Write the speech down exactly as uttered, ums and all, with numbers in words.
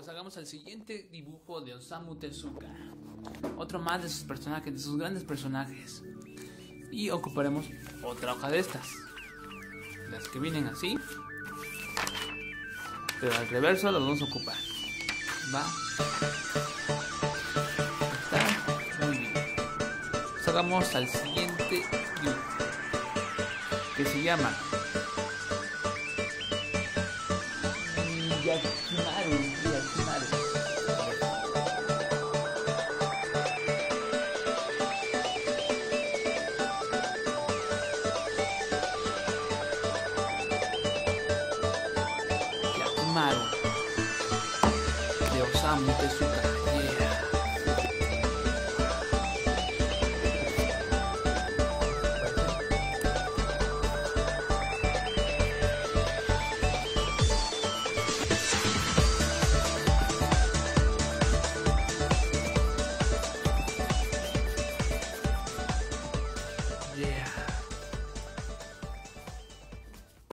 pues hagamos el siguiente dibujo de Osamu Tezuka. Otro más de sus personajes, de sus grandes personajes. Y ocuparemos otra hoja de estas. Las que vienen así. Pero al reverso las vamos a ocupar. Va. Está muy bien. Pues hagamos al siguiente dibujo, que se llama Yakimaru, Yakimaru. Yakimaru de Osamu Tezuka.